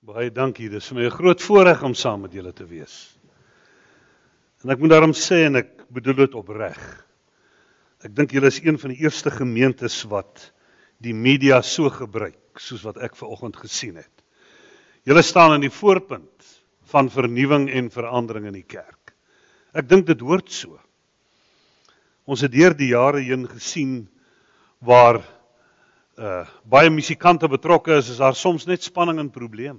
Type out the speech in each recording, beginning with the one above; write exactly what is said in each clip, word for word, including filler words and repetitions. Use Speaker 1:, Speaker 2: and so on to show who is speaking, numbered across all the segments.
Speaker 1: Baie dankie, dit is vir my 'n groot voorreg om saam met julle te wees. En ek moet daarom sê, en ek bedoel dit opreg, ek dink julle is een van die eerste gemeentes wat die media so gebruik, soos wat ek vanoggend gesien het. Julle staan in die voorpunt van vernuwing en verandering in die kerk. Ek dink dit hoort so. Ons het deur die jare heen gesien waar uh, baie musikante betrokke is, is daar soms net spanning en probleme.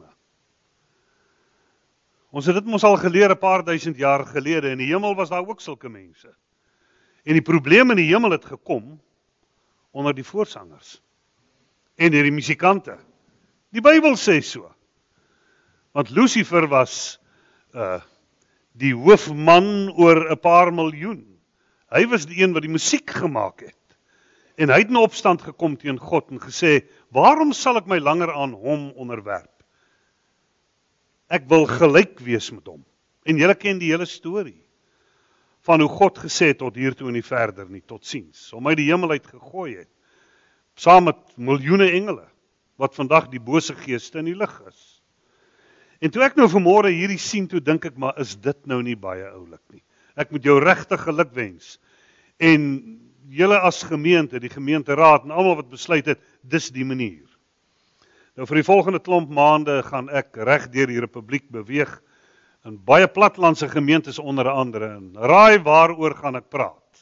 Speaker 1: Ons het dit mos al geleer 'n paar duisend jaar gelede, in die hemel was daar ook sulke mense. En die probleem in die hemel het gekom onder die voorsangers en deur die musikante. Die Bybel sê so. Want Lucifer was uh, die hoofman oor 'n paar miljoen. Hy was die een wat die musiek gemaak het. En hy het in opstand gekom teen God en gesê, waarom sal ek my langer aan hom onderwerp? Ek wil gelyk wees met hom. En julle ken die hele storie van hoe God gesê het tot hiertoe en nie verder nie, tot ziens. Om hy die hemel uit gegooi het, saam met miljoene engele, wat vandag die bose geeste in die lig is. En toe ek nou vanmôre hierdie sien, toe dink ek, maar is dit nou nie baie oulik nie. Ek moet jou regtig geluk wens. En julle as gemeente, die gemeenteraad en almal wat besluit het, dis die manier. Nou vir die volgende klomp maande gaan ek reg deur die republiek beweeg in baie plattelandse gemeentes onder andere. En raai waaroor gaan ek praat?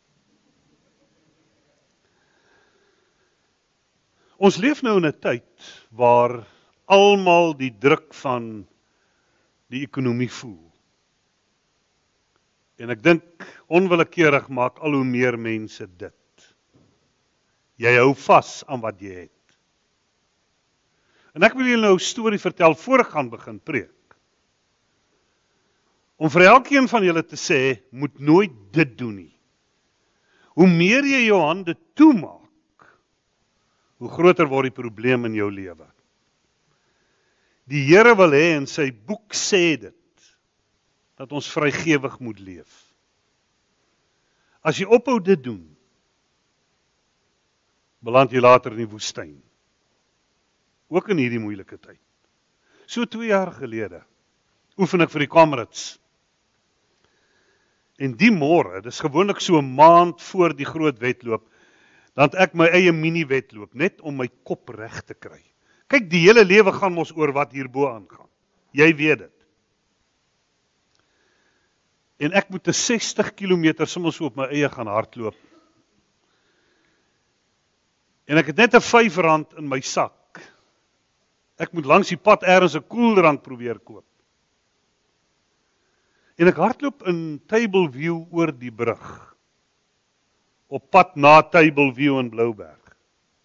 Speaker 1: Ons leef nou in 'n tyd waar almal die druk van die ekonomie voel. En ek dink onwillekeurig maak al hoe meer mense dit. Jy hou vas aan wat jy het. En ek wil julle nou 'n storie vertel voor ek gaan begin preek. Om vir elkeen van julle te sê, moet nooit dit doen nie. Hoe meer jy jou hande toemaak, hoe groter word die probleem in jou lewe. Die Here wil hê, en sy boek sê dit, dat ons vrygewig moet leef. As jy ophou dit doen, beland jy later in die woestyn. Ook in hierdie moeilike tyd. So twee jaar gelede, oefen ek vir die Comrades. En die môre, dis gewoonlik so 'n maand voor die groot wedloop, dan het ek my eie mini-wedloop, net om my kop reg te kry. Kyk, die hele lewe gaan mos oor wat hierbo aangaan. Jy weet dit. En ek moet 'n sestig kilometer soms op my eie gaan hardloop. En ek het net 'n vyf rand in my sak. Ek moet langs die pad ergens 'n koeldrank probeer koop. En ek hardloop in Tableview oor die brug. Op pad na Tableview in Blouberg.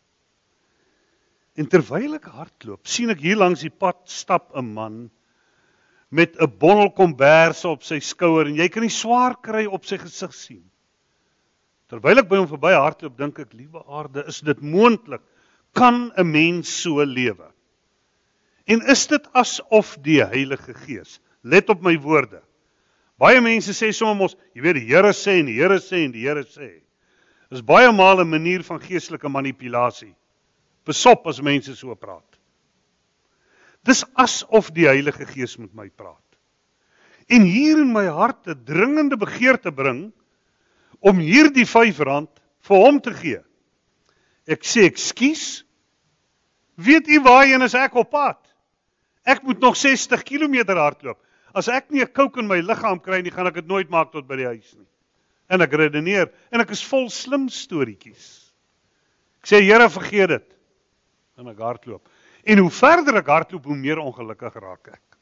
Speaker 1: En terwyl ek hardloop, sien ek hier langs die pad stap 'n man met 'n bondel komberse op sy skouer en jy kan die swaar kry op sy gesig sien. Terwyl ek by hom verby hardloop, dink ek, liewe aarde, is dit moontlik? Kan 'n mens so lewe? En is dit asof die Heilige Gees, let op my woorde, baie mense sê soms ons, jy weet, die Here sê en die Here sê en die Here sê, is baie maal 'n manier van geestelike manipulasie. Besop as mense so praat. Dis asof die Heilige Gees met my praat. En hier in my hart 'n dringende begeerte bring, om hierdie vyf rand vir hom te gee. Ek sê, ekskuus, weet u waarheen is ek op pad? Ek moet nog sestig kilometer hardloop. As ek nie 'n kook in my liggaam kry nie, gaan ek dit nooit maak tot by die huis nie. En ek redeneer, en ek is vol slim storieetjies. Ek sê, Here, vergeet dit. En ek hardloop. En hoe verder ek hardloop, hoe meer ongelukkig raak ek.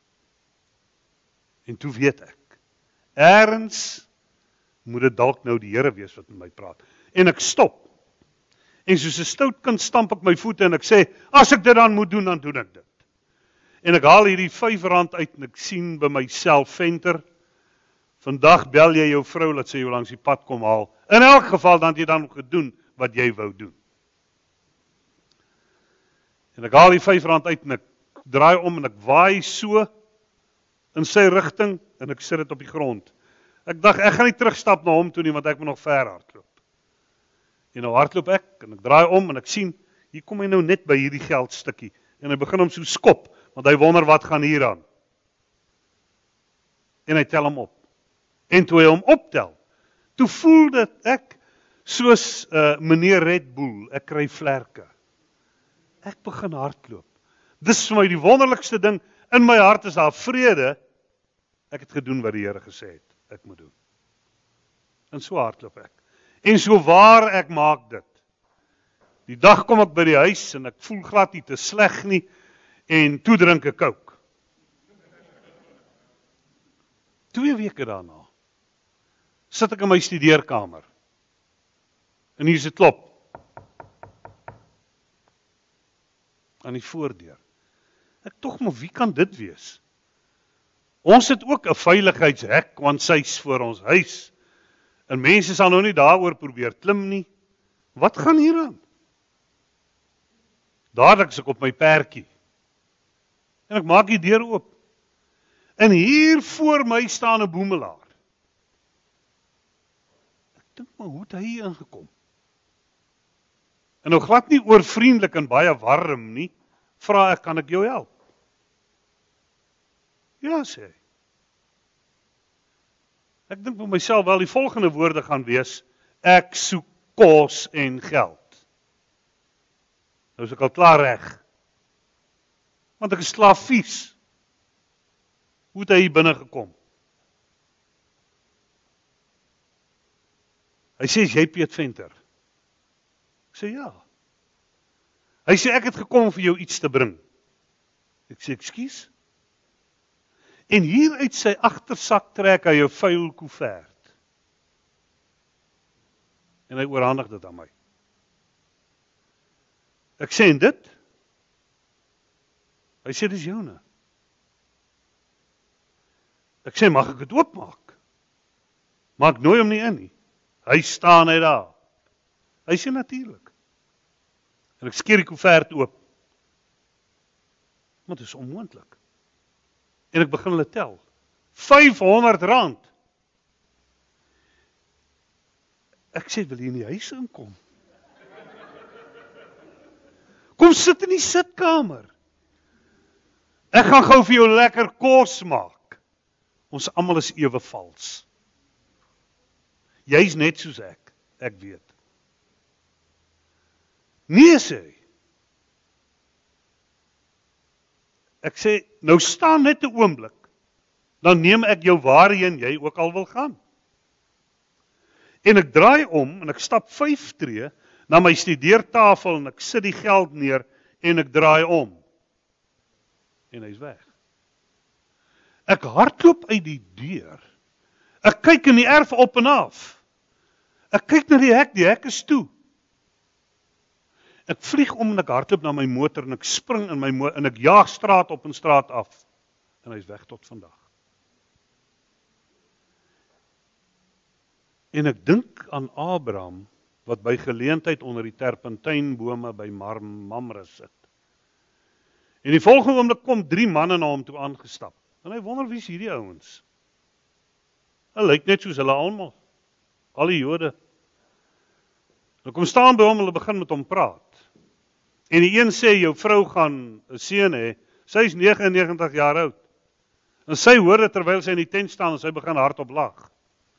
Speaker 1: En toe weet ek, ergens moet dit dalk nou die Here wees wat met my praat. En ek stop. En soos 'n stout kind stamp ek my voete en ek sê, as ek dit dan moet doen, dan doen ek dit. En ek haal hierdie vyf rand uit en ek sien by myself, venter, vandag bel jy jou vrou, laat sy jou langs die pad kom haal. In elk geval, dan het jy dan gedoen wat jy wou doen. En ek haal die vyf rand uit en ek draai om en ek waai so in sy rigting en ek sit dit op die grond. Ek dink, ek gaan nie terugstap na hom toe nie, want ek moet nog ver hardloop. En nou hardloop ek en ek draai om en ek sien, hier kom hy nou net by hierdie geldstukkie en hy begin hom so skop, Want hy wonder wat gaan hier aan. En hy tel hom op. En toe hy hom optel, toe voel dit ek, soos uh, meneer Red Bull, ek kry vlerke. Ek begin hardloop. Dis vir my die wonderlikste ding, in my hart is daar vrede, ek het gedoen wat die Here gesê het, ek moet doen. En so hardloop ek. En so waar ek maak dit. Die dag kom ek by die huis, en ek voel glad nie te sleg nie, en toe drink ek Coke. Twee weke daarna, sit ek in my studeerkamer, en hier is dit klop, aan die voordeur. Ek tog maar, wie kan dit wees? Ons het ook 'n veiligheidshek, want sy's voor ons huis, en mense sal nou nie daaroor probeer klim nie. Wat gaan hier aan? Dadelik is ek op my perdjie, en ek maak die deur oop, en hier voor my staan 'n boemelaar. Ek dink maar, hoe het hy hier ingekom? En nou glad nie oor vriendelik en baie warm nie, vra ek, kan ek jou help? Ja, sê hy. Ek dink vir myself wel, die volgende woorde gaan wees, ek soek kos en geld. Nou is ek al klaar reg. Want ek is slavies. Hoe het hy hier binne gekom? Hy sê, is jy Piet Venter? Ek sê, ja. Hy sê, ek het gekom vir jou iets te bring. Ek sê, ekskuus? En hier uit sy agtersak trek hy 'n vuil koevert. En hy oorhandig dit aan my. Ek sê, en dit? Hy sê, dis joune. Ek sê, mag ek dit oopmaak? Maar ek nooi hom nie in nie. Hy staan net daar. Hy sê, natuurlik. En ek skeer die koevert oop. Maar dit is onmoontlik. En ek begin hulle tel. vyfhonderd rand. Ek sê, wil jy in die huis inkom? Kom sit in die sitkamer. Ek gaan gou vir jou lekker kos maak. Ons almal is ewe vals. Jy's net soos ek, ek weet. Nee, sê hy. Ek sê, nou staan net 'n oomblik, dan neem ek jou waarheen jy ook al wil gaan. En ek draai om, en ek stap vyf tree, na my studeertafel, en ek sit die geld neer, en ek draai om. En hy's weg. Ek hardloop uit die deur. Ek kyk in die erf op en af. Ek kyk na die hek, die hek is toe. Ek vlieg om en ek hardloop na my motor en ek spring in my motor en ek jaag straat op en straat af. En hy is weg tot vandag. En ek dink aan Abraham wat by geleentheid onder die terpentynbome by Mamre sit. En die volgende oomblik kom drie manne na hom toe aangestap. En hy wonder, wie is hierdie ouens? Hy lyk net soos hulle almal. Al die Jode. Hulle kom staan by hom, hulle begin met hom praat. En die een sê, jou vrou gaan 'n seun hê, sy is negenennegentig jaar oud. En sy hoor dit terwyl sy in die tent staan, en sy begin hardop lag.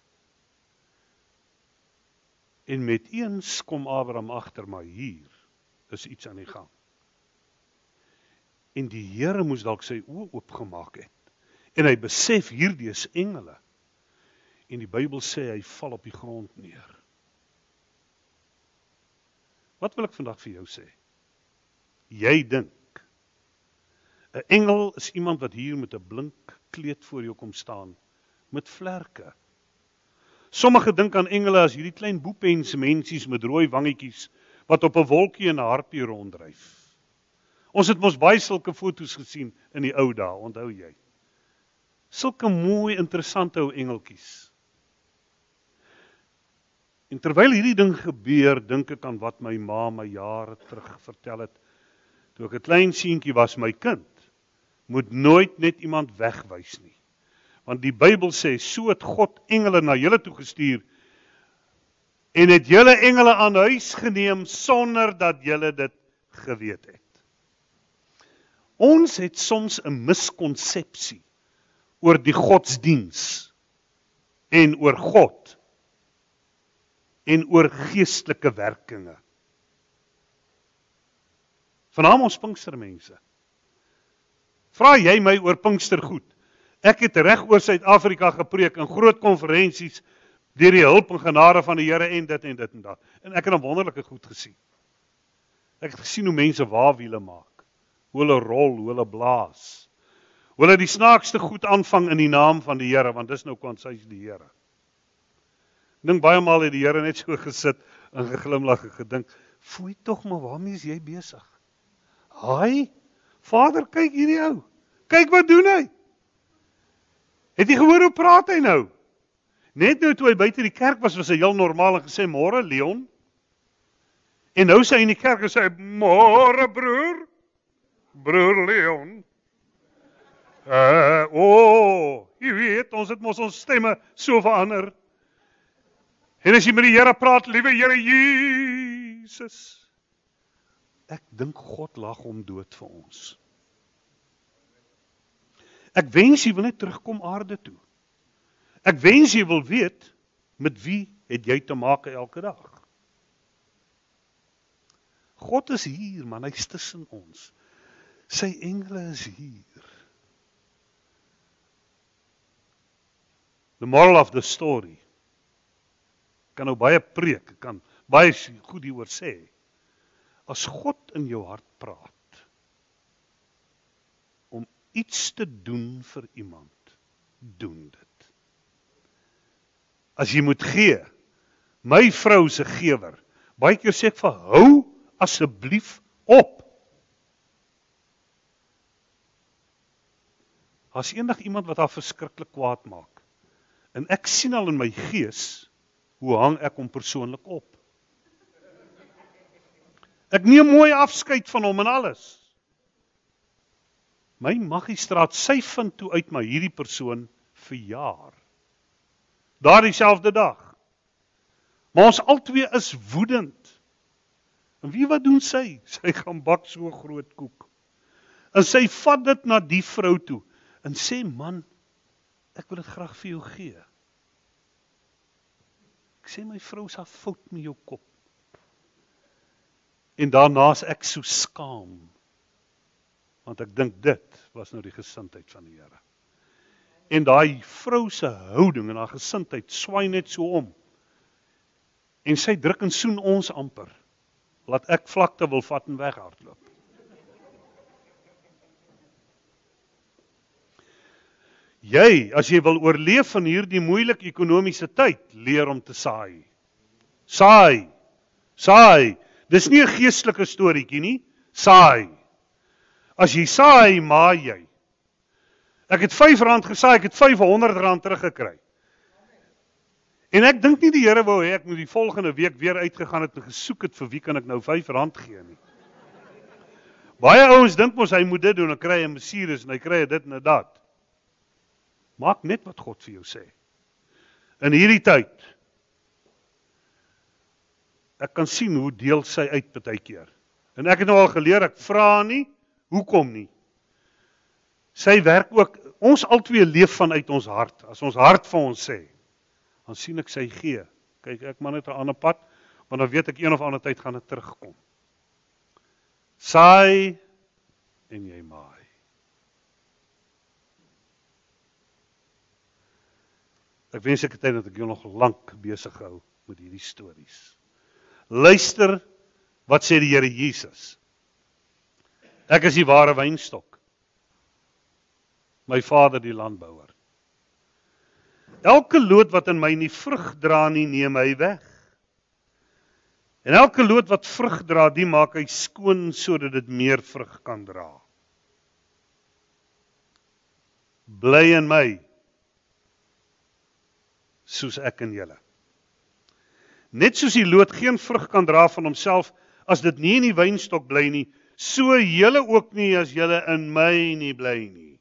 Speaker 1: En met eens kom Abraham agter, maar hier is iets aan die gang. En die Here moes dalk sy oë oopgemaak het. En hy besef, hierdie is engele. En die Bybel sê, hy val op die grond neer. Wat wil ek vandag vir jou sê? Jy dink, 'n engel is iemand wat hier met 'n blink kleed voor jou kom staan, met vlerke. Sommige dink aan engele as hierdie klein boepense mensies met rooi wangetjies, wat op 'n wolkie en 'n harpie ronddryf. Ons het mos baie sulke foto's gesien in die ou dae, onthou jy? Sulke mooi, interessante ou engeltjies. En terwyl hierdie ding gebeur, dink ek aan wat my ma my jare terug vertel het. Toe ek 'n klein seentjie was, my kind, moet nooit net iemand wegwys nie. Want die Bybel sê, so het God engele na julle toe gestuur, en het julle engele aan huis geneem, sonder dat julle dit geweet het. Ons het soms 'n miskonsepsie oor die godsdiens en oor God en oor geestelike werkinge. Vanaand ons Pinkstermense. Vra jy my oor Pinkstergoed? Ek het reg oor Suid-Afrika gepreek in groot konferensies deur die hulp en genade van die Here en dit en dit en dat. En ek het 'n wonderlike goed gesien. Ek het gesien hoe mense waarwiele maak, hoe hulle rol, hoe hulle blaas, hoe hulle die snaakste goed aanvang in die naam van die Here, want dis nou kwansys die Here. Ek dink baie maal het die Here net so gesit en geglimlag en gedink, foei tog maar, waarmee is jy besig? Haai, Vader, kyk hierdie ou. Kyk wat doen hy. Het jy gehoor hoe praat hy nou? Net nou toe hy buite die kerk was, was hy heel normaal en gesê, môre Leon. En nou sê hy in die kerk en sê, môre broer, broer Leon. Uh, o, oh, jy weet, ons het mos ons stemme so verander. En as jy met die Here praat, liewe Here Jesus. Ek dink God lag hom dood vir ons. Ek wens jy wil net terugkom aarde toe. Ek wens jy wil weet, met wie het jy te maak elke dag. God is hier, man, hy is tussen ons. Sy engele is hier. The moral of the story. Ek kan nou baie preek, ek kan baie goed hieroor sê. As God in jou hart praat, om iets te doen vir iemand, doen dit. As jy moet gee, my vrou se gewer, baie keer sê ek vir, hou asseblief op. As enig iemand wat haar verskriklik kwaad maak, en ek sien al in my gees, hoe hang ek hom persoonlik op. Ek neem mooi afskeid van hom en alles. My magistraat, sy vind toe uit my hierdie persoon verjaar. Daar dieselfde dag. Maar ons albei is woedend. En wie wat doen sy? Sy gaan bak so 'n groot koek. En sy vat dit na die vrou toe en sê, man, ek wil dit graag vir jou gee. Ek sê, my vrou, is 'n fout met jou kop. En daarna is ek so skaam. Want ek dink dit was nou die gesindheid van die Here. En daai vrou se houding en haar gesindheid swaai net so om. En sy druk en soen ons amper. Laat ek vlakte wil vat en weghardloop. Jy, as jy wil oorleef in hierdie moeilike ekonomiese tyd, leer om te saai. Saai. Saai. Dis nie 'n geestelike storieetjie nie. Saai. As jy saai, maai jy. Ek het vyf rand gesaai, ek het vyfhonderd rand teruggekry. En ek dink nie die Here wou hê ek moet die volgende week weer uitgegaan het en gesoek het vir wie kan ek nou vyf rand gee nie. Baie ouens dink mos hy moet dit doen, en kry hy 'n Mercedes en hy kry dit en dat. Maak net wat God vir jou sê. In hierdie tyd, ek kan sien hoe deel sy uit partykeer. En ek het nou al geleer, ek vra nie, hoekom nie. Sy werk ook, ons albei leef vanuit ons hart. As ons hart vir ons sê, dan sien ek sy gee. Kyk, ek maar net 'n ander pad, want dan weet ek een of ander tyd gaan dit terugkom. Saai en jy maai. Ek wens ek het tyd dat ek jou nog lank besig hou met hierdie stories. Luister, wat sê die Here Jesus? Ek is die ware wynstok. My Vader die landbouer. Elke loot wat in my nie vrug dra nie, neem hy weg. En elke loot wat vrug dra, die maak hy skoon sodat dit meer vrug kan dra. Bly in my, soos ek in julle. Net soos die loot geen vrug kan dra van homself, as dit nie in die wynstok bly nie, so julle ook nie as julle in my nie bly nie.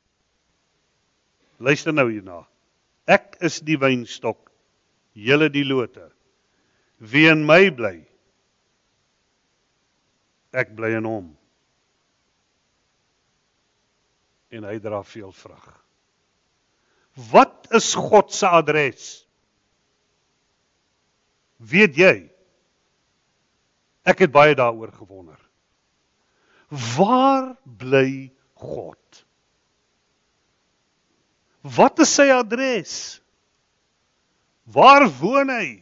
Speaker 1: Luister nou hierna. Ek is die wynstok, julle die lote. Wie in my bly, ek bly in hom. en hy dra veel vrug. Wat is God se adres? Weet jy? Ek het baie daaroor gewonder. Waar bly God? Wat is sy adres? Waar woon hy?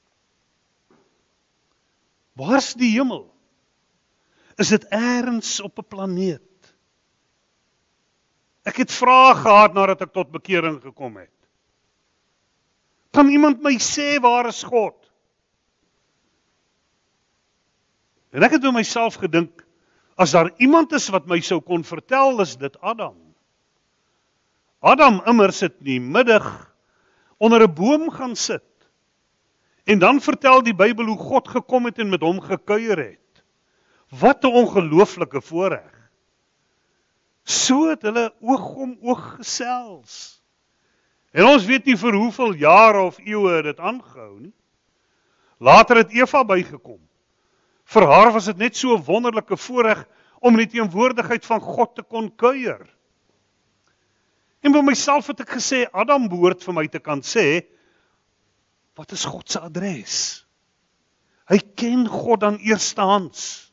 Speaker 1: Waar's die hemel? Is dit eers op 'n planeet? Ek het vrae gehad nadat ek tot bekering gekom het. Kan iemand my sê waar is God? En ek het by myself gedink, as daar iemand is wat my sou kon vertel, is dit Adam. Adam immers het in die middag onder 'n boom gaan sit. En dan vertel die Bybel hoe God gekom het en met hom gekuier het. Wat 'n ongelooflike voorreg. So het hulle oog om oog gesels. En ons weet nie vir hoeveel jare of eeue dit aangehou nie. Later het Eva bygekom. Vir haar was dit net so 'n wonderlike voorreg om in die teenwoordigheid van God te kon kuier. En by myself het ek gesê, Adam behoort vir my te kan sê, wat is God se adres? Hy ken God dan eerstehands.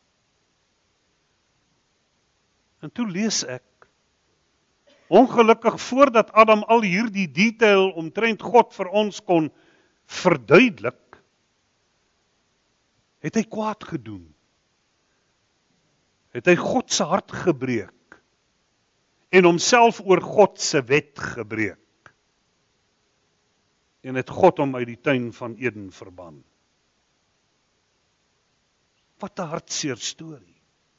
Speaker 1: En toe lees ek, ongelukkig voordat Adam al hierdie detail omtrent God vir ons kon verduidelik, het hy kwaad gedoen. Het hy God se hart gebreek en homself oor God se wet gebreek. En het God hom uit die tuin van Eden verban. Wat 'n hartseer storie.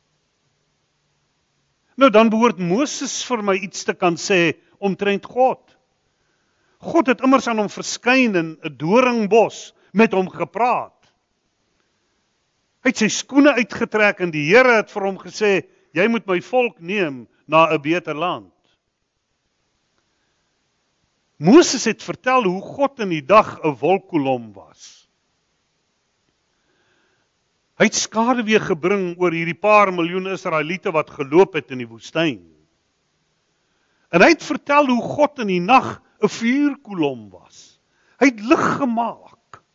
Speaker 1: Nou dan behoort Moses vir my iets te kan sê omtrent God. God het immers aan hom verskyn in 'n doringbos met hom gepraat. Hy het sy skoene uitgetrek en die Here het vir hom gesê, jy moet my volk neem na 'n beter land. Moses het vertel hoe God in die dag 'n wolkkolom was. Hy het skaduwee gebring oor hierdie paar miljoen Israeliete wat geloop het in die woestyn. En hy het vertel hoe God in die nag 'n vuurkolom was. Hy het lig gemaak.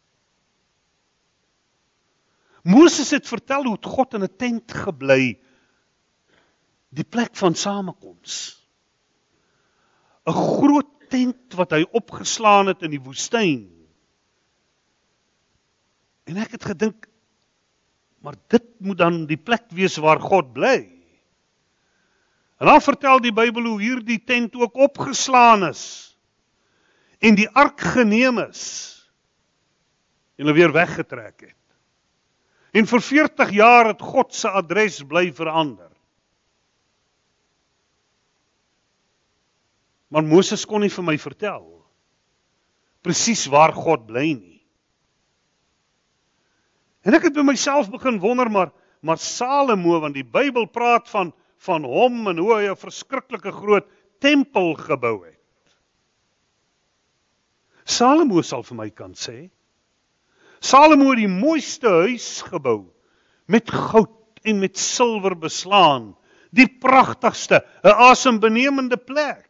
Speaker 1: Moses het vertel hoe God in 'n tent gebly, die plek van samekoms. 'n Groot tent wat hy opgeslaan het in die woestyn. En ek het gedink, maar dit moet dan die plek wees waar God bly. En dan vertel die Bybel hoe hierdie tent ook opgeslaan is, en die ark geneem is, en hulle weer weggetrek het. En vir veertig jaar het God se adres bly verander. Maar Moses kon nie vir my vertel presies waar God bly nie. En ek het by myself begin wonder, maar, maar Salomo, want die Bybel praat van, van hom en hoe hy 'n verskriklike groot tempel gebou het. Salomo sal vir my kan sê, Salomo het die mooiste huis gebou, met goud en met silwer beslaan, die pragtigste, 'n asembenemende plek.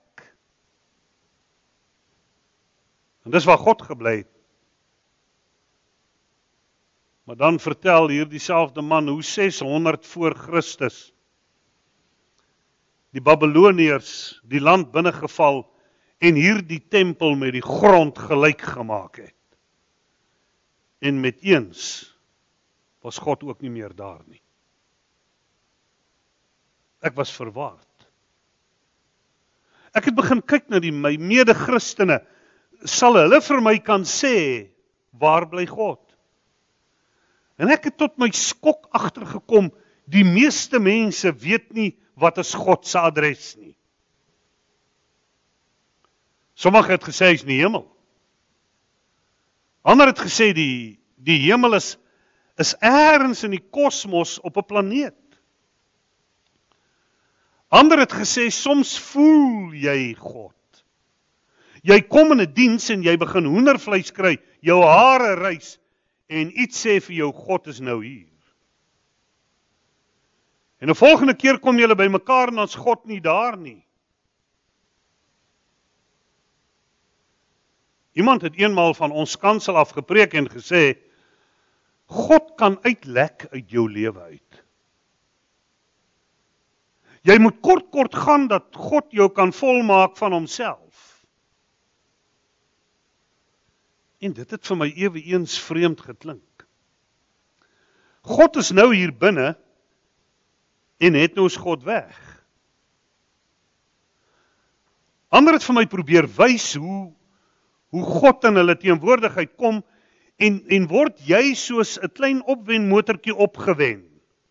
Speaker 1: En dis waar God gebly het. Maar dan vertel hier dieselfde man hoe seshonderd voor Christus die Babyloniërs die land binnegeval en hier die tempel met die grond gelyk gemaak het. En met eens was God ook nie meer daar nie. Ek was verward. Ek het begin kyk na die my mede-Christene. Sal hulle vir my kan sê, waar bly God? En ek het tot my skok agtergekom, die meeste mense weet nie wat is God se adres nie. Sommige het gesê hy is in die hemel. Ander het gesê die, die hemel is, is eers in die kosmos op 'n planeet. Ander het gesê, soms voel jy God. Jy kom in 'n diens en jy begin hoendervleis kry, jou hare rys, en iets sê vir jou, God is nou hier. En 'n volgende keer kom julle by mekaar en ons God nie daar nie. Iemand het eenmaal van ons kansel af gepreek en gesê, God kan uitlek uit jou lewe uit. Jy moet kort kort gaan dat God jou kan volmaak van homself. En dit het vir my ewe eens vreemd geklink. God is nou hier binne en het nou ons God weg. Ander het vir my probeer wys hoe, hoe God in hulle teenwoordigheid kom en, en word jy soos 'n klein opwenmotortjie opgewen.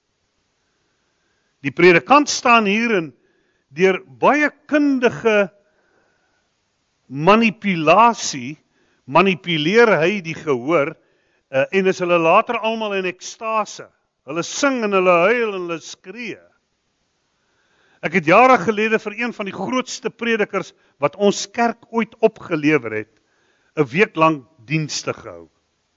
Speaker 1: Die predikant staan hier en deur baie kundige manipulasie manipuleer hy die gehoor uh, en is hulle later almal in ekstase. Hulle sing en hulle huil en hulle skree. Ek het jare gelede vir een van die grootste predikers wat ons kerk ooit opgelewer het, 'n week lank dienste gehou.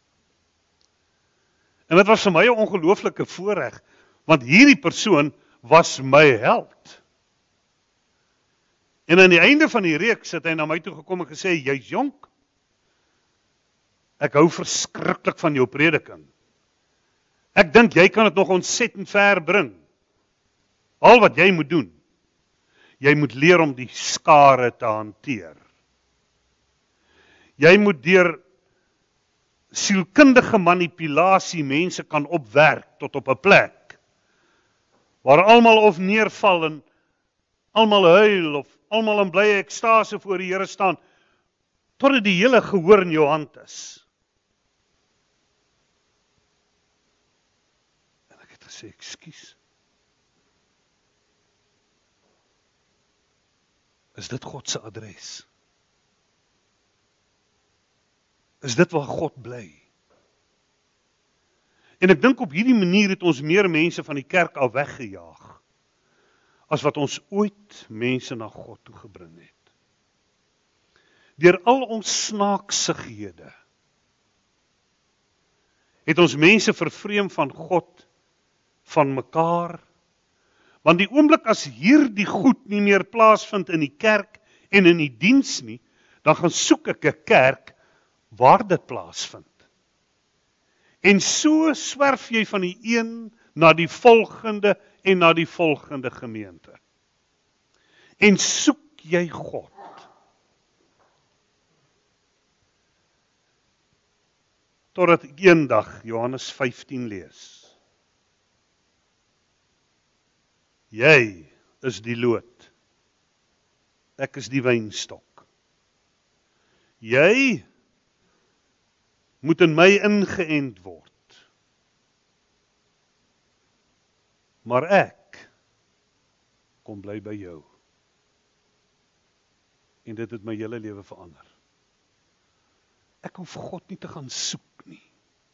Speaker 1: En dit was vir my 'n ongelooflike voorreg, want hierdie persoon was my held. En aan die einde van die reeks het hy na my toe gekom en gesê, jy's jonk. Ek hou verskriklik van jou prediking. Ek dink jy kan dit nog ontsettend ver bring. Al wat jy moet doen, jy moet leer om die skare te hanteer. Jy moet deur sielkundige manipulasie mense kan opwerk tot op 'n plek waar almal of neerval en almal huil of almal in blye ekstase voor die Here staan, totdat die hele gehoor in jou hand is. En ek het gesê, ekskuus. Is dit God se adres? Is dit waar God bly? En ek dink op hierdie manier het ons meer mense van die kerk af weggejaag, as wat ons ooit mense na God toe gebring het. Deur al ons snaaksighede, het ons mense vervreem van God, van mekaar, want die oomblik as hierdie goed nie meer plaasvind in die kerk en in die diens nie, dan gaan soek ek 'n kerk waar dit plaasvind. En so swerf jy van die een na die volgende en na die volgende gemeente. En soek jy God. Totdat ek eendag Johannes vyftien lees. Jy is die loot. Ek is die wynstok. Jy moet in my ingeënt word. Maar ek kom bly by jou. En dit het my hele lewe verander. Ek hoef God nie te gaan soek nie.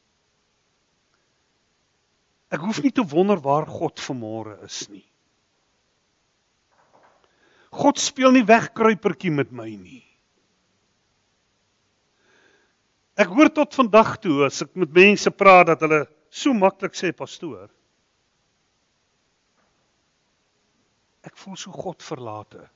Speaker 1: Ek hoef nie te wonder waar God vanmôre is nie. God speel nie wegkruipertjie met my nie. Ek hoor tot vandag toe, as ek met mense praat, dat hulle so maklik sê, pastoor, ek voel so God verlate.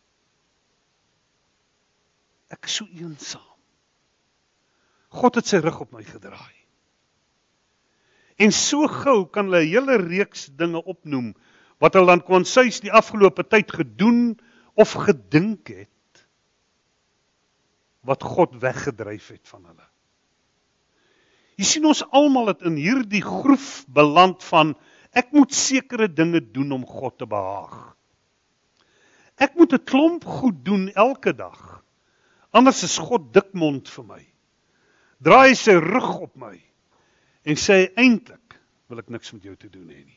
Speaker 1: Ek is so eensaam. God het sy rug op my gedraai. En so gou kan hulle 'n hele reeks dinge opnoem, wat hulle dan konsuis die afgelope tyd gedoen of gedink het, wat God weggedryf het van hulle. Jy sien, ons almal het in hierdie groef beland van, ek moet sekere dinge doen om God te behaag. Ek moet 'n klomp goed doen elke dag, anders is God dikmond vir my. Draai sy rug op my en sê, eintlik wil ek niks met jou te doen hê nie.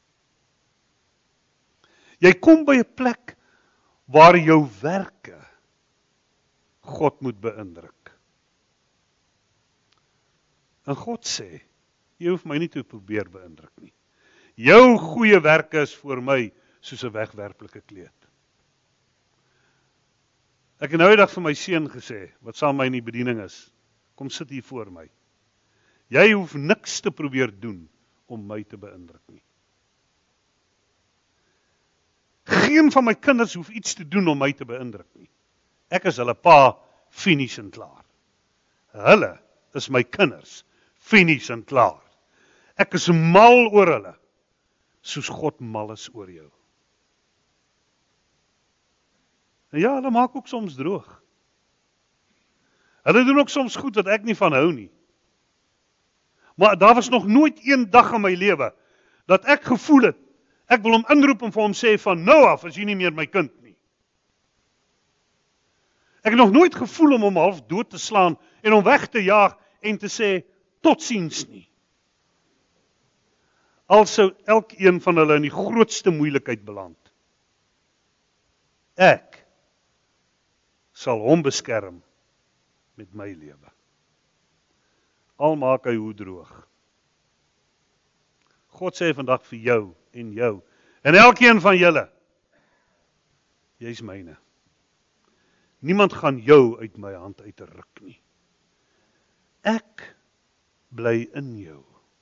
Speaker 1: Jy kom by 'n plek waar jou werke God moet beïndruk. En God sê, jy hoef my nie te probeer beïndruk nie. Jou goeie werke is vir my soos 'n wegwerplike kleed. Ek het nou die dag vir my seun gesê, wat saam met my in die bediening is, kom sit hier voor my. Jy hoef niks te probeer doen om my te beïndruk nie. Geen van my kinders hoef iets te doen om my te beïndruk nie. Ek is hulle pa, finies en klaar. hulle is my kinders, finies en klaar. Ek is mal oor hulle, soos God mal is oor jou. En ja, hulle maak ook soms droog. Hulle doen ook soms goed wat ek nie van hou nie. Maar daar was nog nooit een dag in my lewe, dat ek gevoel het, ek wil hom inroep en vir hom sê van nou af, is jy nie meer my kind nie. Ek het nog nooit gevoel om hom half dood te slaan, en hom weg te jaag, en te sê, totsiens nie. Al sou elkeen van hulle in die grootste moeilikheid beland. Ek sal hom beskerm met my lewe. Al maak hy hoe droog. God sê vandag vir jou en jou, en elkeen van julle, jy is myne. Niemand gaan jou uit my hand uitruk nie. Ek bly in jou.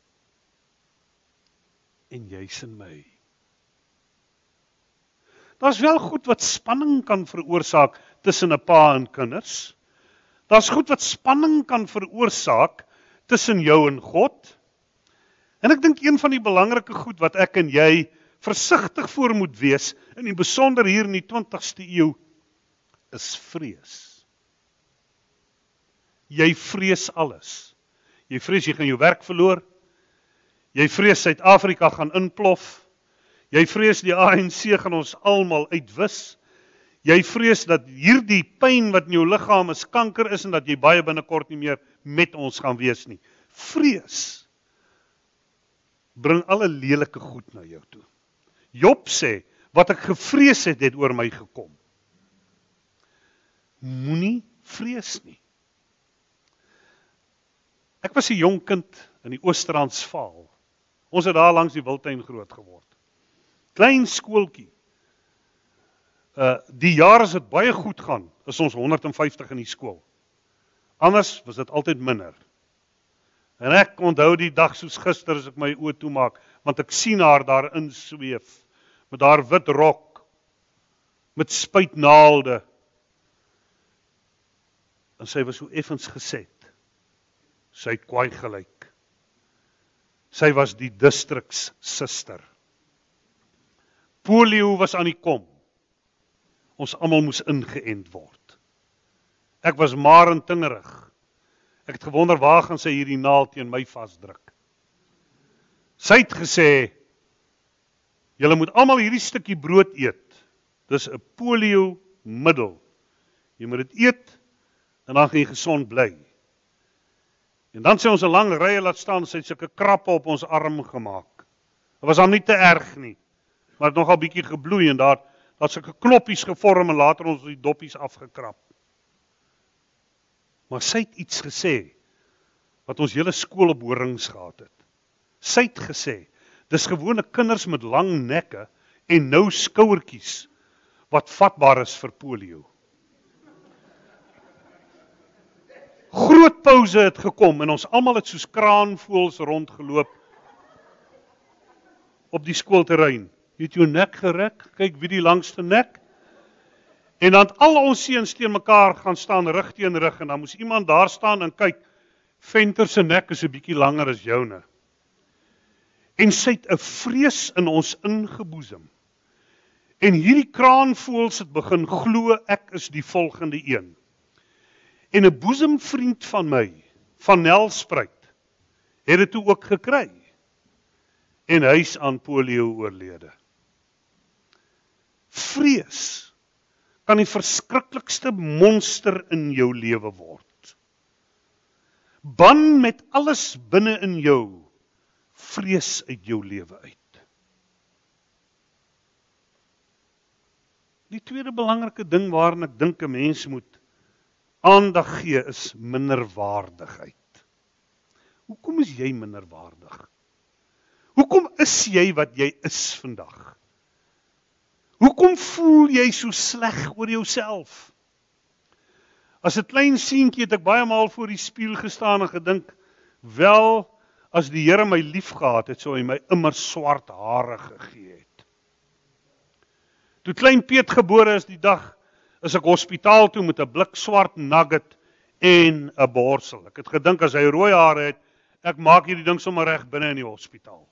Speaker 1: En jy's in my. Daar's wel goed wat spanning kan veroorsaak tussen 'n pa en kinders. Daar's goed wat spanning kan veroorsaak tussen jou en God. En ek dink een van die belangrike goed wat ek en jy versigtig voor moet wees, in die besonder hier in die twintigste eeu, is vrees. Jy vrees alles. Jy vrees jy gaan jou werk verloor. Jy vrees Suid-Afrika gaan inplof. Jy vrees die A N C gaan ons almal uitwis. Jy vrees dat hierdie pyn wat in jou liggaam is kanker is en dat jy baie binnekort nie meer met ons gaan wees nie. Vrees bring alle lelike goed na jou toe. Job sê, wat ek gevrees het, het oor my gekom. Moenie vrees nie. Ek was 'n jong kind in die Oos-Transvaal. Ons het daar langs die Wildtuin groot geword. Klein skooltjie. Uh, die jaar as dit baie goed gaan, is ons honderd en vyftig in die skool. Anders was dit altyd minder. En ek onthou die dag soos gister as ek my oë toemaak, want ek sien haar daar in sweef, met haar wit rok, met spuitnaalde. En sy was so effens geset. Sy het kwaai gelyk. Sy was die districts suster. Polio was aan die kom. Ons almal moes ingeënt word. Ek was maar en tingerig. Ek het gewonder waar gaan sy hierdie naald teen my vasdruk. Sy het gesê, julle moet almal hierdie stukkie brood eet. Dis 'n polio middel. Jy moet dit eet en dan gaan jy gesond bly. En dan sê ons 'n lang rye laat staan, sy het sulke krappe op ons arm gemaak. Dit was hom nie te erg nie, maar het nogal bietjie gebloei en daar het sulke knoppies gevorm en later ons die doppies afgekrap. Maar sy het iets gesê, wat ons hele skool op horings gehad het. Sy het gesê, dis gewone kinders met lang nekke en nou skouertjies, wat vatbaar is vir polio. Groot pouse het gekom en ons almal het soos kraanvoëls rondgeloop op die skoolterrein. Jy het jou nek gerek, kyk wie die langste nek. En dan het al ons seuns teen mekaar gaan staan rug teen rug en dan moes iemand daar staan en kyk, Venter se nek is 'n bietjie langer as joune. En sy het 'n vrees in ons ingeboesem. En hierdie kraanvoëls het begin glo ek is die volgende een. En 'n boesemvriend van my, van Nelspruit, het dit toe ook gekry. En hy's aan polio oorlede. Vrees kan die verskriklikste monster in jou lewe word. Ban met alles binne in jou, vrees uit jou lewe uit. Die tweede belangrike ding waarin ek dink 'n mens moet aandag gee is minderwaardigheid. Hoekom is jy minderwaardig? Hoekom is jy wat jy is vandag? Hoekom voel jy so sleg oor jouself? As 'n klein seentjie het ek baie maal voor die spieël gestaan en gedink, wel, as die Here my lief gehad het, sou hy my immer swart hare gegee het. Toe klein Piet gebore is die dag, is ek hospitaal toe met 'n blik swart nugget en 'n borsel. Ek het gedink as hy rooi hare het, ek maak hierdie ding sommer reg binne in die hospitaal.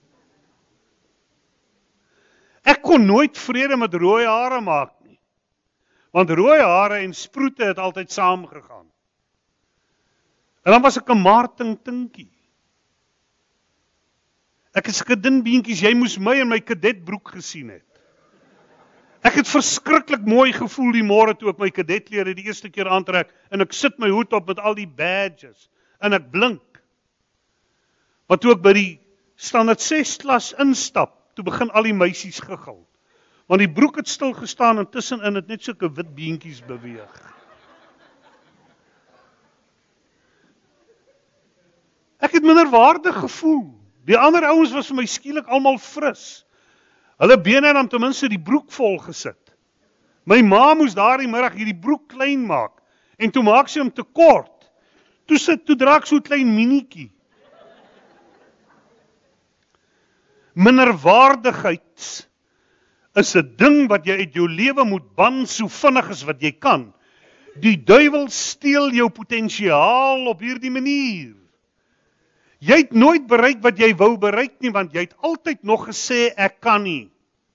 Speaker 1: Ek kon nooit vrede met rooi hare maak nie, want rooi hare en sproete het altyd saamgegaan. En dan was ek 'n Martin Tinkie. Ek is 'n dun beentjies, jy moes my in my kadetbroek gesien het. Ek het verskriklik mooi gevoel die môre toe ek my kadetklere die eerste keer aantrek en ek sit my hoed op met al die badges en ek blink. Maar toe ek by die standaard ses klas instap, toe begin al die meisies giggel. Want die broek het stil gestaan en tussenin het net sulke wit beentjies beweeg. Ek het minderwaardig gevoel. Die ander ouens was vir my skielik almal fris. Hulle bene het dan ten minste die broek vol gesit. My ma moes daardie middag hierdie broek klein maak en toe maak sy hom te kort. Toe sit toe dra ek so 'n klein minietjie. Minderwaardigheid is 'n ding wat jy uit jou lewe moet ban so vinnig as wat jy kan. Die duiwel steel jou potensiaal op hierdie manier. Jy het nooit bereik wat jy wou bereik nie, want jy het altyd nog gesê, ek kan nie.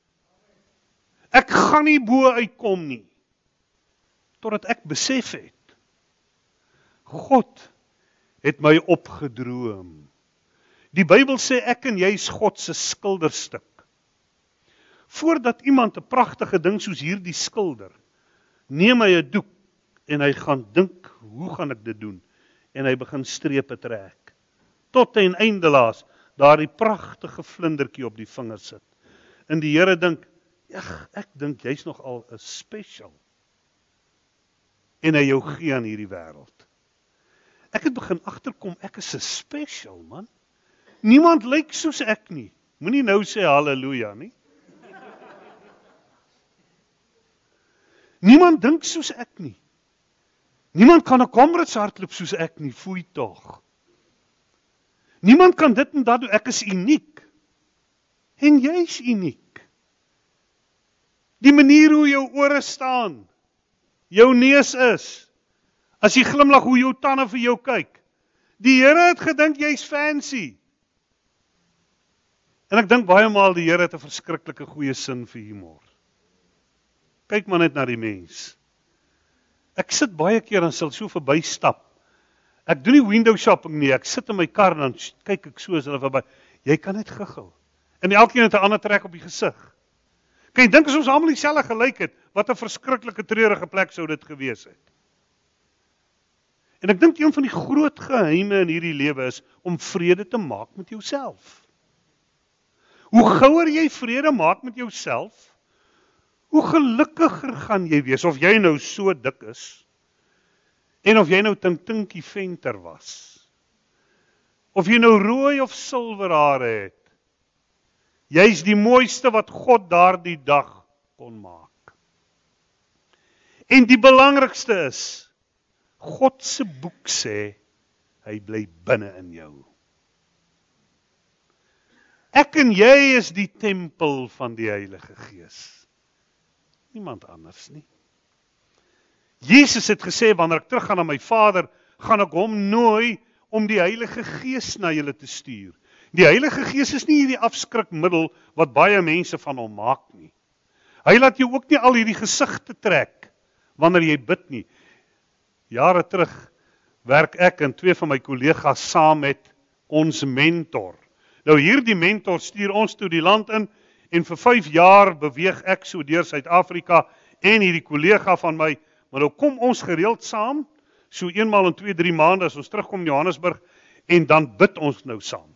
Speaker 1: Ek gaan nie bo uitkom nie. Totdat ek besef het, God het my opgedroom. Die Bybel sê ek en jy is God se skilderstuk. Voordat iemand 'n pragtige ding soos hierdie skilder, neem hy 'n doek en hy gaan dink, hoe gaan ek dit doen? En hy begin strepe trek. Tot ten einde laas, daar die pragtige vlindertjie op die vinger sit. En die Here dink, ag, ek dink jy's nog al 'n special. En hy jou gee aan hierdie wêreld. Ek het begin agterkom, ek is 'n special, man. Niemand lyk soos ek nie. Moenie nou sê halleluja nie. Niemand dink soos ek nie. Niemand kan 'n Comrades hardloop soos ek nie, foei tog. Niemand kan dit en dat doen, ek is uniek. En jy is uniek. Die manier hoe jou ore staan, jou neus is, as jy glimlag hoe jou tande vir jou kyk. Die Here het gedink jy's fancy. En ek dink baie maal die Here het 'n verskriklike goeie sin vir humor. Kyk maar net na die mens. Ek sit baie keer en sal so verby stap. Ek doen nie window shopping nie, ek sit in my kar en dan kyk ek so as hulle verby. Jy kan net giggel. En elkeen het 'n ander trek op die gesig. Kan jy dink as ons almal dieselfde gelyk het, wat 'n verskriklike treurige plek sou dit gewees het. En ek dink een van die groot geheime in hierdie lewe is om vrede te maak met jouself. Hoe gouer jy vrede maak met jouself, hoe gelukkiger gaan jy wees, of jy nou so dik is, en of jy nou Tintinkie Venter was, of jy nou rooi of silwer hare het, jy is die mooiste wat God daardie dag kon maak. En die belangrikste is, God se boek sê, hy bly binne in jou. Ek en jy is die tempel van die Heilige Gees. Niemand anders nie. Jesus het gesê, wanneer ek teruggaan na my Vader, gaan ek hom nooi om die Heilige Gees na julle te stuur. Die Heilige Gees is nie hierdie afskrikmiddel wat baie mense van hom maak nie. Hy laat jou ook nie al hierdie gesigte trek wanneer jy bid nie. Jare terug werk ek en twee van my kollegas saam met ons mentor. Nou hierdie mentor stuur ons toe die land in en vir vyf jaar beweeg ek so deur Suid-Afrika en hierdie kollega van my, maar nou kom ons gereeld saam, so eenmaal in twee, drie maande as ons terugkom in Johannesburg en dan bid ons nou saam.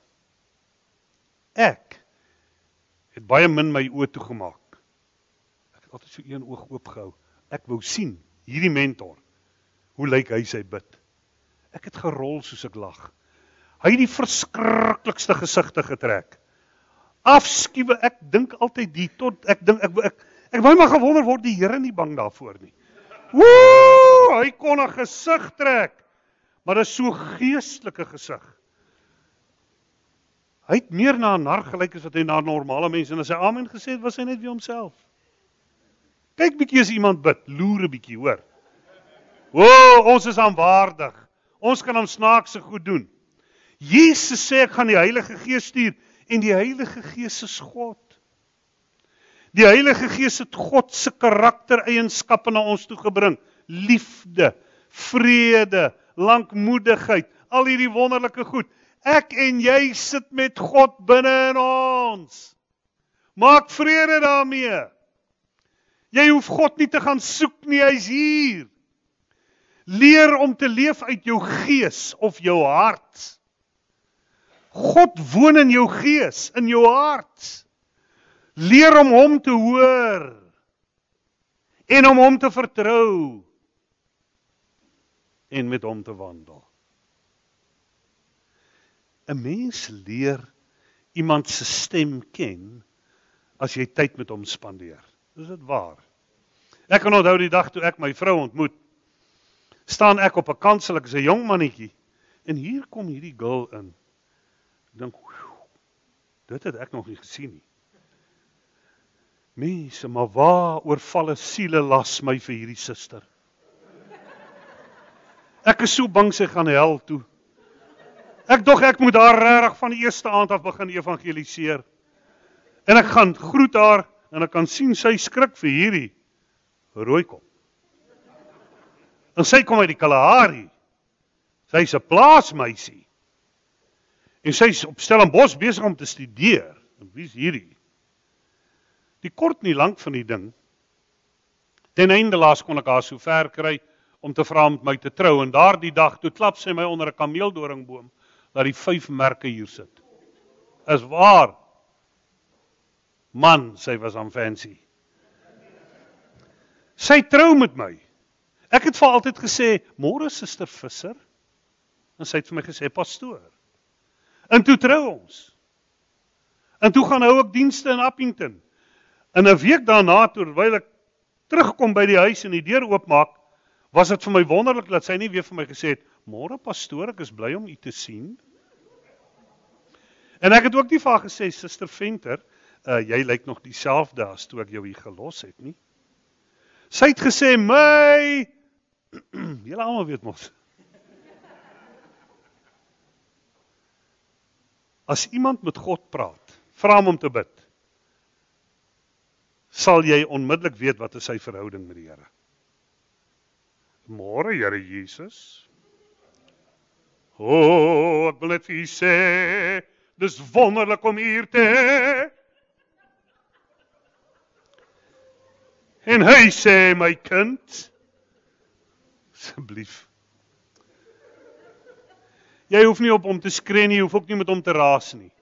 Speaker 1: Ek het baie min my oë toegemaak. Ek het altyd so een oog oopgehou. Ek wou sien, hierdie mentor, hoe lyk hy sy bid? Ek het gerol soos ek lag. Hy het die verskriklikste gesigte getrek. Afskiewe, ek dink altyd die tot ek dink ek ek ek wou maar gewonder word die Here nie bang daarvoor nie. Woe, hy kon 'n gesig trek, maar dit is so geestelike gesig. Hy het meer na 'n nar gelyk as wat hy na normale mense en as hy amen gesê het, was hy net wie homself. Kyk bietjie as iemand bid, loer 'n bietjie, hoor. O, ons is aanwaardig. Ons kan hom snaakse goed doen. Jesus sê, ek gaan die Heilige Gees stuur, en die Heilige Gees is God. Die Heilige Gees het God se karaktereienskappe na ons toe gebring. Liefde, vrede, lankmoedigheid, al hierdie wonderlike goed. Ek en jy sit met God binne in ons. Maak vrede daarmee. Jy hoef God nie te gaan soek nie, hy is hier. Leer om te leef uit jou gees of jou hart. God woon in jou gees, in jou hart. Leer om hom te hoor en om hom te vertrou en met hom te wandel. 'n Mens leer iemand se stem ken as jy tyd met hom spandeer. Is dit waar? Ek kan onthou die dag toe ek my vrou ontmoet, staan ek op 'n kansel, ek is 'n jong mannetjie, en hier kom hierdie girl in. Ek dink, dit het ek nog nie gesien nie. Mense, maar waar oorvalle siele las my vir hierdie suster? Ek is so bang sy gaan hel toe. Ek dog ek moet haar regtig van die eerste aand af begin evangeliseer. En ek gaan groet haar, en ek kan sien sy skrik vir hierdie rooikop. En sy kom uit die Kalahari. Sy is 'n plaasmeisie. En sy is op Stellenbosch besig om te studeer. En wie is hierdie? Die kort nie lank van die ding. Ten einde laas kon ek haar so ver kry om te vra om met my te trou. En daardie dag, toe klap sy my onder 'n kameeldoringboom, dat die vyf merke hier sit. Is waar. Man, sy was aan fancy. Sy trou met my. Ek het vir haar altyd gesê, môre suster Visser. En sy het vir my gesê, pastoor. En toe trou ons. En toe gaan hou ek dienste in Appington. En 'n week daarna, terwyl ek terugkom by die huis en die deur oopmaak, was dit vir my wonderlik dat sy nie weer vir my gesê het, môre pastoor, ek is bly om u te sien. En ek het ook nie vir haar gesê, suster Venter, uh, jy lyk nog dieselfde as toe ek jou hier gelos het, nie? Sy het gesê, my, julle almal weet mos. As iemand met God praat, vra hom om te bid, sal jy onmiddellik weet wat is sy verhouding met die Here. Môre, Here Jesus. O, oh, ek wil net vir u sê, dis wonderlik om hier te hê. En hy sê, my kind, asseblief. Jy hoef nie op hom te skree nie, jy hoef ook nie met hom te raas nie.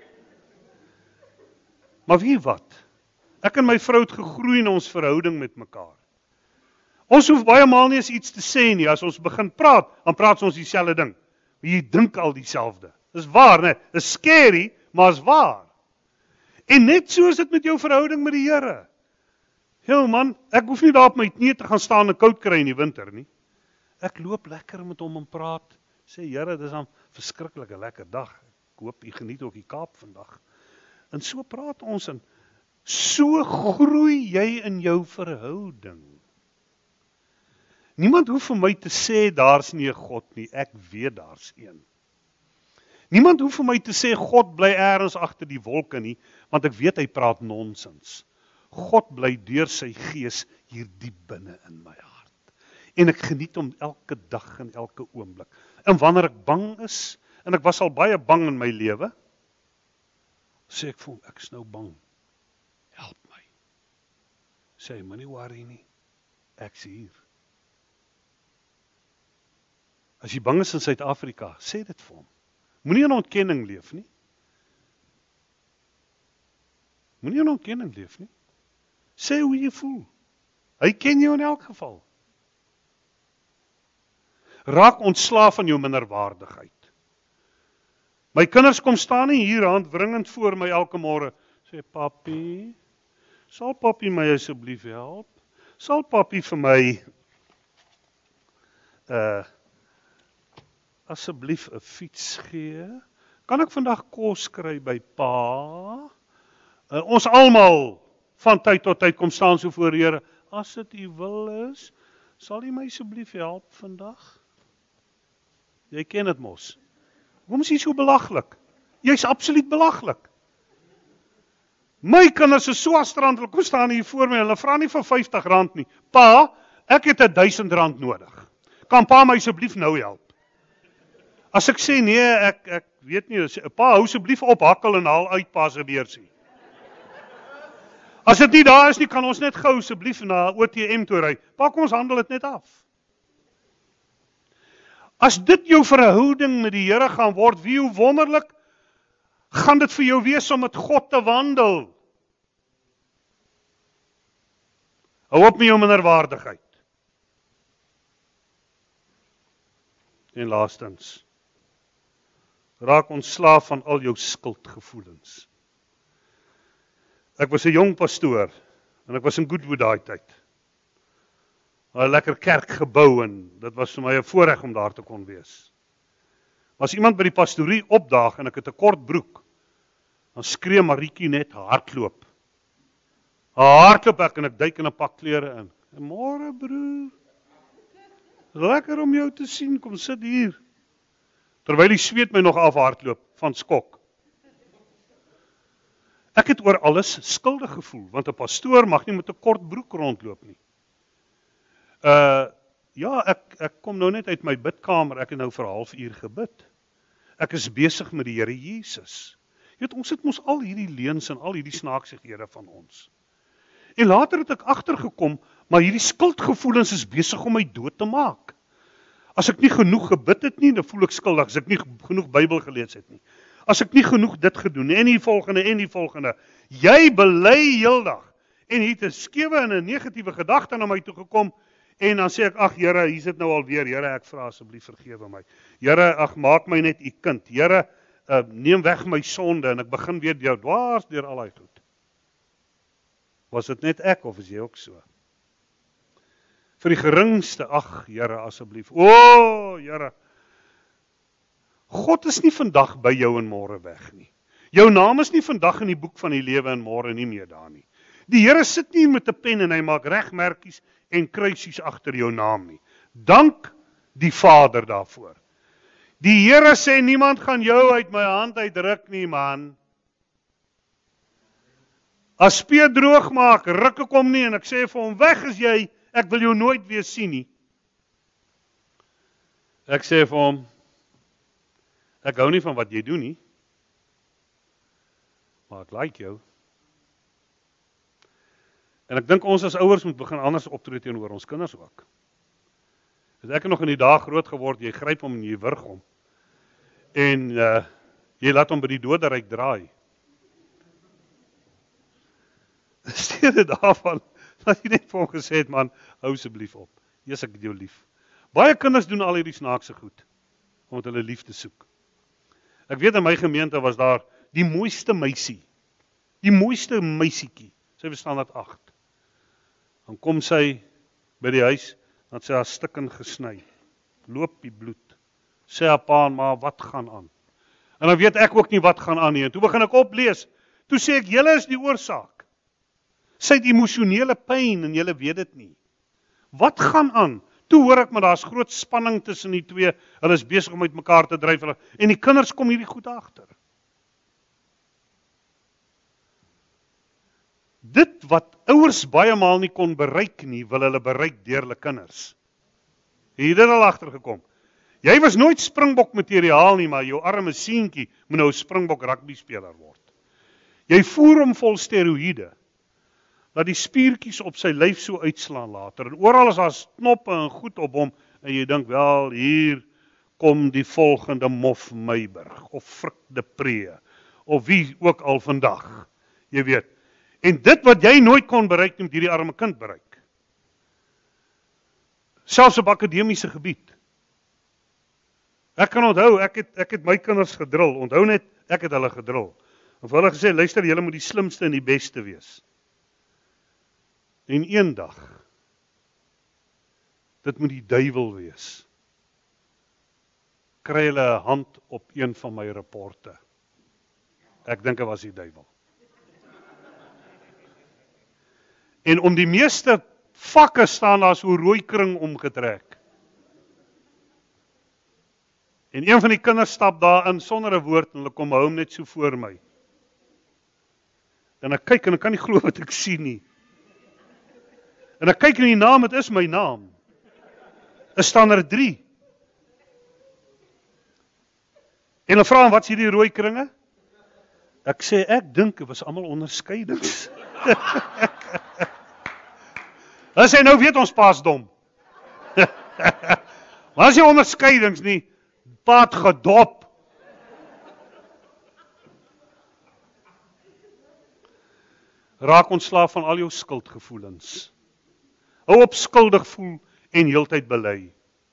Speaker 1: Maar weet wat? Ek en my vrou het gegroei in ons verhouding met mekaar. Ons hoef baie maal nie eens iets te sê nie. As ons begin praat, dan praat ons dieselfde ding. Jy dink al dieselfde. Dis waar, né? Dis scary, maar is waar. En net so is dit met jou verhouding met die Here. Heel man, ek hoef nie daar op my knie te gaan staan en koud kry in die winter nie. Ek loop lekker met hom en praat. Sê, Here, dis 'n verskriklike lekker dag. Ek hoop u geniet ook die Kaap vandag. En so praat ons en so groei jy in jou verhouding. Niemand hoef vir my te sê, daar's nie 'n God nie, ek weet daar's een. Niemand hoef vir my te sê, God bly eers agter die wolke nie, want ek weet hy praat nonsens. God bly deur sy gees hier diep binne in my hart. En ek geniet hom elke dag en elke oomblik. En wanneer ek bang is, en ek was al baie bang in my lewe, sê ek vir hom, ek is nou bang. Help my. Sê hy, moenie worry nie, ek's hier. As jy bang is in Suid-Afrika, sê dit vir hom. Moenie in ontkenning leef nie. Moenie in ontkenning leef nie. Sê hoe jy voel. Hy ken jou in elk geval. Raak ontslaaf van jou minderwaardigheid. My kinders kom staan nie hier handwringend voor my elke môre. Sê, papi, sal papi my asseblief help? Sal papi vir my uh, asseblief 'n fiets gee? Kan ek vandag kos kry by pa? Uh, ons almal van tyd tot tyd kom staan so voor die Here. As dit u wil is, sal jy my asseblief help vandag? Jy ken dit mos. Hoekom is jy so belaglik? Jy's absoluut belaglik. My kinders is so astrand, hulle kom staan hier voor my, hulle vra nie vir vyftig rand nie. Pa, ek het een duisend rand nodig. Kan pa my asseblief nou help? As ek sê nee, ek, ek weet nie, pa, hou asseblief op, hakkel en haal uit pa se beursie. As dit nie daar is nie, kan ons net gou asseblief na O T M toe ry. Pa, kom ons handel dit net af. As dit jou verhouding met die Here gaan word, wie hoe wonderlik, gaan dit vir jou wees om met God te wandel. Hou op met jou minderwaardigheid. En laastens, raak ontslaaf van al jou skuldgevoelens. Ek was 'n jong pastoor, en ek was in Goodwood daai tyd. 'n Lekker kerk gebou, en dit was vir my 'n voorreg om daar te kon wees. As iemand by die pastorie opdaag, en ek het 'n kort broek, dan skree Marietjie net hardloop. Hardloop ek, en ek duik in 'n pak klere in. En môre broer, lekker om jou te sien, kom sit hier. Terwyl die sweet my nog af hardloop, van skok. Ek het oor alles skuldig gevoel, want 'n pastoor mag nie met 'n kort broek rondloop nie. Uh, ja, ek, ek kom nou net uit my bidkamer, ek het nou vir 'n halfuur gebid. Ek is besig met die Here Jesus. Jy weet, ons het mos al hierdie leuns en al hierdie snaaksighede van ons. En later het ek agtergekom, maar hierdie skuldgevoelens is besig om my dood te maak. As ek nie genoeg gebid het nie, dan voel ek skuldig, as ek nie genoeg Bybel gelees het nie. As ek nie genoeg dit gedoen, en die volgende, en die volgende. Jy bely heeldag, en hier het 'n skewe en 'n negatiewe gedagte na my toe gekom, en dan sê ek, ag Here, hier is dit nou alweer, Here, ek vra asseblief vergewe my. Here, ag, maak my net u kind. Here, uh, neem weg my sonde, en ek begin weer jou dwars deur al die goed. Was dit net ek, of is jy ook so? Vir die geringste, ag Here, asseblief. O, Here, God is nie vandag by jou en môre weg nie. Jou naam is nie vandag in die boek van die lewe en môre nie meer daar nie. Die Here sit nie met 'n pen en hy maak regmerkies en kruisies agter jou naam nie. Dank die Vader daarvoor. Die Here sê, niemand gaan jou uit my hand uitruk nie, man. As spee droog maak, ruk ek hom nie, en ek sê vir hom, weg is jy, ek wil jou nooit weer sien nie. Ek sê vir hom, ek hou nie van wat jy doen nie, maar ek like jou. En ek dink ons as ouers moet begin anders optree teenoor ons kinders ook. As ek nog in die dag groot geword, jy gryp hom en jy wurg hom. En uh, jy laat hom by die doderyk draai. Steede daarvan, dat jy net vir hom gesê het, man, hou asseblief op. Jesus, ek het jou lief. Baie kinders doen al hierdie snaakse goed, omdat hulle liefde soek. Ek weet in my gemeente was daar die mooiste meisie, die mooiste meisiekie, sy was standaard agt. Dan kom sy by die huis, dan sy haar stikken gesny, loop die bloed, sê haar pa en ma, wat gaan aan? En dan weet ek ook nie wat gaan aan nie, en toe begin ek oplees, toe sê ek, julle is die oorsaak. Sy het emosionele pyn, en julle weet dit nie. Wat gaan aan? Toe hoor ek, maar daar is groot spanning tussen die twee, hulle is besig om uit mekaar te dryf, en die kinders kom hierdie goed agter. Dit wat ouers baie maal nie kon bereik nie, wil hulle bereik deur hulle kinders. Het jy dit al agtergekom? Jy was nooit springbok materiaal nie, maar jou arme seentjie moet nou 'n springbok rugby speler word. Jy voer hom vol steroïde, dat die spiertjies op sy lyf so uitslaan later, en oral is daar knoppe en goed op hom, en jy dink, wel, hier kom die volgende Mof Meiburg, of Frik de Pree, of wie ook al vandag, jy weet. En dit wat jy nooit kon bereik, moet hierdie arme kind bereik. Selfs op akademiese gebied. Ek kan onthou, ek het, ek het my kinders gedrul, onthou net, ek het hulle gedrul. En vir hulle gesê, luister, julle moet die slimste en die beste wees. En een dag, dit moet die duiwel wees, kry hulle 'n hand op een van my rapporte. Ek dink dit was die duiwel. En om die meeste Vakke staan daar so rooi kring omgetrek. En een van die kinders stap daarin sonder 'n woord en hulle kom hou hom net so voor my. En ek kyk en ek kan nie glo wat ek sien nie. En ek kyk in die naam, het is my naam. Is staan er drie. En hulle vra hom, wat is hierdie rooi kringe? Ek sê, ek dink, het was allemaal onderskeidings. Hulle sê, nou weet ons pa's dom. Maar as jy onderskeidings nie, paat gedop. Raak ontslaaf van al jou skuldgevoelens. Hou op skuldig voel en heeltyd bely.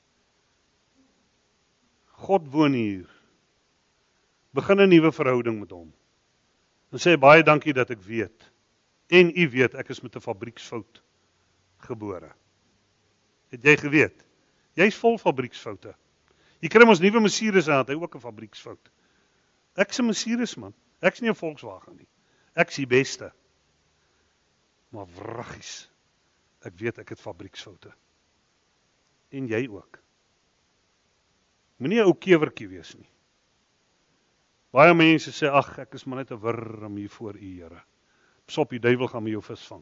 Speaker 1: God woon hier. Begin 'n nuwe verhouding met hom. En sê baie dankie dat ek weet. En u weet, ek is met 'n fabrieksfout gebore. Het jy geweet? Jy is vol fabrieksfoute. Jy kry ons nuwe Mercedes aan, hy ook 'n fabrieksfout. Ek is 'n Mercedes man. Ek is nie 'n Volkswagen nie. Ek is die beste. Maar wraggies, ek weet ek het fabrieksfoute. En jy ook. Moenie 'n ou kewertjie wees nie. Baie mense sê, ag, ek is maar net 'n wurm hier voor u, Here. Pas op, die duiwel gaan met jou visvang.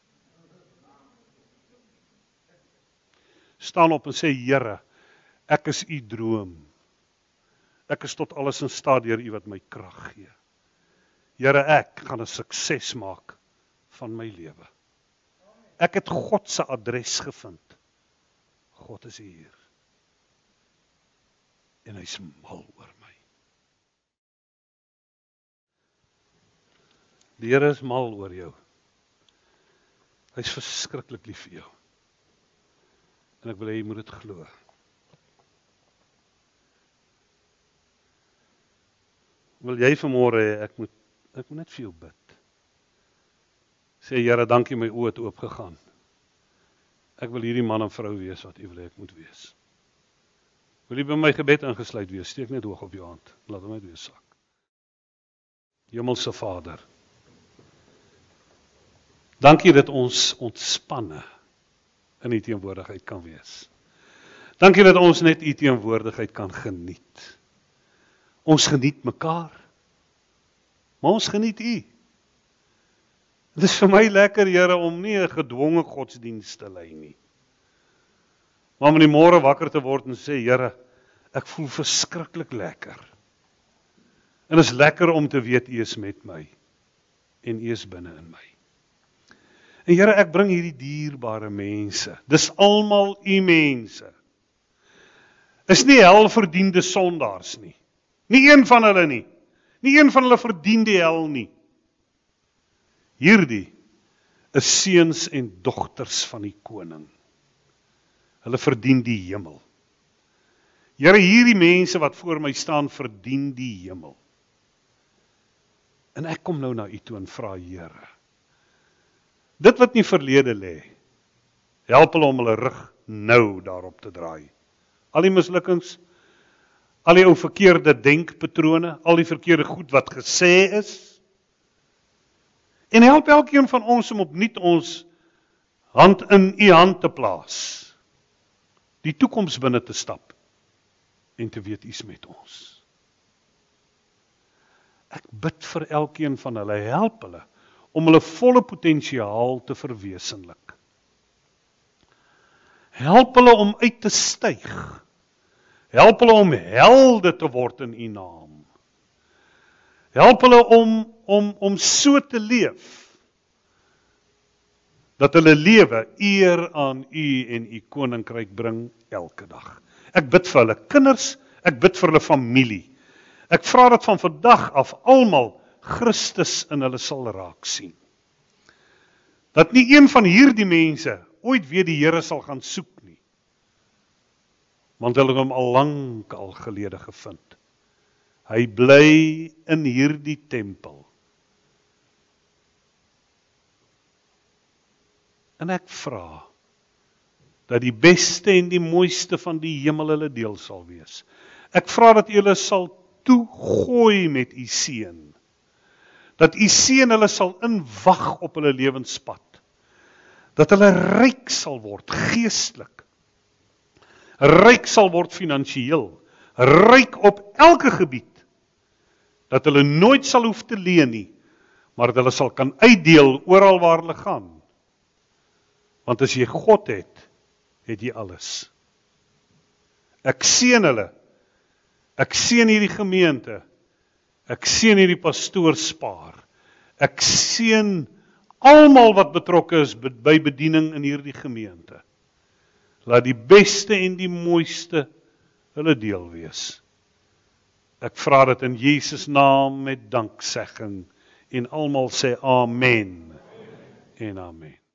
Speaker 1: Staan op en sê, Here, ek is u droom. Ek is tot alles in staat deur u wat my krag gee. Here, ek gaan 'n sukses maak van my lewe. Ek het God se adres gevind. God is hier. En hy's mal oor my. Die Here is mal oor jou. Hy's verskriklik lief vir jou. En ek wil hê jy moet dit glo. Wil jy vanmôre hê ek moet ek moet net vir jou bid. Sê Here, dankie my oë het oopgegaan. Ek wil hierdie man en vrou wees wat u wil hê ek moet wees. Wil jy by my gebed ingesluit wees? Steek net hoog op jou hand. Laat hom net weer sak. Hemelse Vader, dankie dat ons ontspanne in u teenwoordigheid kan wees. Dankie dat ons net u teenwoordigheid kan geniet. Ons geniet mekaar, maar ons geniet u. Dit is vir my lekker, Here, om nie 'n gedwonge godsdienst te lei nie. Maar om in die môre wakker te word en sê, Here, ek voel verskriklik lekker. En is lekker om te weet u is met my en u is binne in my. En Here, ek bring hierdie dierbare mense. Dis almal u mense. Is nie helverdiende sondaars nie. Nie een van hulle nie. Nie een van hulle verdien die hel nie. Hierdie is seuns en dogters van die koning. Hulle verdien die hemel. Here, hierdie mense wat voor my staan, verdien die hemel. En ek kom nou na u toe en vra, Here, dit wat nie verlede lê, help hulle om hulle rug nou daarop te draai. Al die mislukkings, al die ou verkeerde denkpatrone, al die verkeerde goed wat gesê is, en help elkeen van ons om opnuut ons hand in u hand te plaas, die toekoms binne te stap, en te weet u is met ons. Ek bid vir elkeen van hulle, help hulle, om hulle volle potensiaal te verwesenlik. Help hulle om uit te styg. Help hulle om helde te word in u naam. Help hulle om, om, om so te leef, dat hulle lewe eer aan u en u koninkryk bring elke dag. Ek bid vir hulle kinders, ek bid vir hulle familie. Ek vra dat van vandag af almal Christus in hulle sal raak sien. Dat nie een van hierdie mense ooit weer die Here sal gaan soek nie. Want hulle het hom al lank al gelede gevind. Hy bly in hierdie tempel. En ek vra dat die beste en die mooiste van die hemel hulle deel sal wees. Ek vra dat julle sal toegooi met u seën. Dat u seën hulle sal inwag op hulle lewenspad. dat hulle ryk sal word, geestelik, ryk sal word finansiëel, ryk op elke gebied, dat hulle nooit sal hoef te leen nie, maar dat hulle sal kan uitdeel oral waar hulle gaan. Want as jy God het, het jy alles. Ek seën hulle, ek seën hierdie gemeente, ek seën hierdie pastoorspaar, ek seën almal wat betrokke is by bediening in hierdie gemeente. Laat die beste en die mooiste hulle deel wees. Ek vra dit in Jesus naam met danksegging en almal sê amen en amen.